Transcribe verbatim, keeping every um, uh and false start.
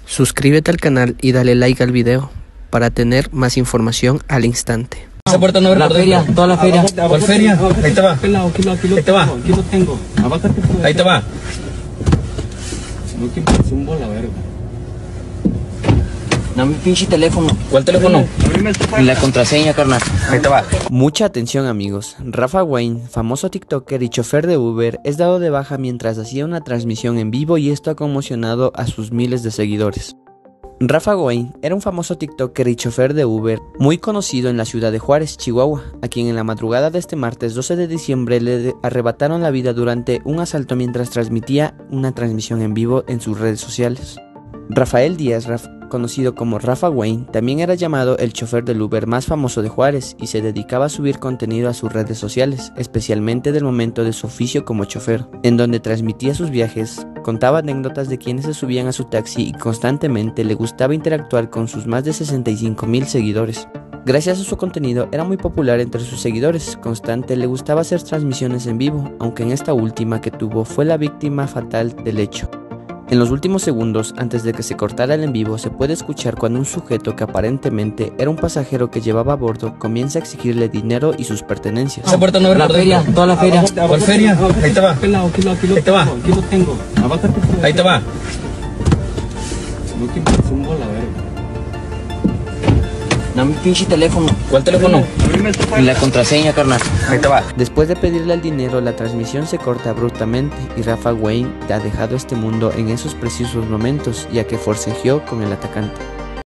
Suscríbete al canal y dale like al video para tener más información al instante. Esa puerta no abre La por feria, dentro. toda la feria. ¿Cuál feria? Ahí te va. Aquí lo, aquí lo, aquí lo Ahí te va. tengo, aquí lo tengo. Abájate, pues. Ahí te va. No, que me zumbo la verga. Dame mi pinche teléfono. ¿Cuál teléfono? Y la contraseña, carnal. Ahí te va. Mucha atención, amigos. Rafa Wayne, famoso TikToker y chofer de Uber, es dado de baja mientras hacía una transmisión en vivo y esto ha conmocionado a sus miles de seguidores. Rafa Wayne era un famoso TikToker y chofer de Uber muy conocido en la ciudad de Juárez, Chihuahua, a quien en la madrugada de este martes doce de diciembre le arrebataron la vida durante un asalto mientras transmitía una transmisión en vivo en sus redes sociales. Rafael Díaz, Raf conocido como Rafa Wayne, también era llamado el chofer del Uber más famoso de Juárez y se dedicaba a subir contenido a sus redes sociales, especialmente del momento de su oficio como chofer, en donde transmitía sus viajes, contaba anécdotas de quienes se subían a su taxi y constantemente le gustaba interactuar con sus más de sesenta y cinco mil seguidores. Gracias a su contenido era muy popular entre sus seguidores, constante le gustaba hacer transmisiones en vivo, aunque en esta última que tuvo fue la víctima fatal del hecho. En los últimos segundos, antes de que se cortara el en vivo, se puede escuchar cuando un sujeto que aparentemente era un pasajero que llevaba a bordo comienza a exigirle dinero y sus pertenencias. Esa puerta no abre La por feria, dentro. toda la feria. ¿Cuál feria? Ahí te va. Aquí lo, aquí lo, aquí lo Ahí te va. tengo, aquí lo tengo. Abájate, pues. Ahí te va. No, que me zumbo la verga. Dame mi pinche teléfono. ¿Cuál teléfono? Y la contraseña, carnal. Ahí te va. Después de pedirle el dinero, la transmisión se corta abruptamente y Rafa Wayne ha dejado este mundo en esos precisos momentos, ya que forcejeó con el atacante.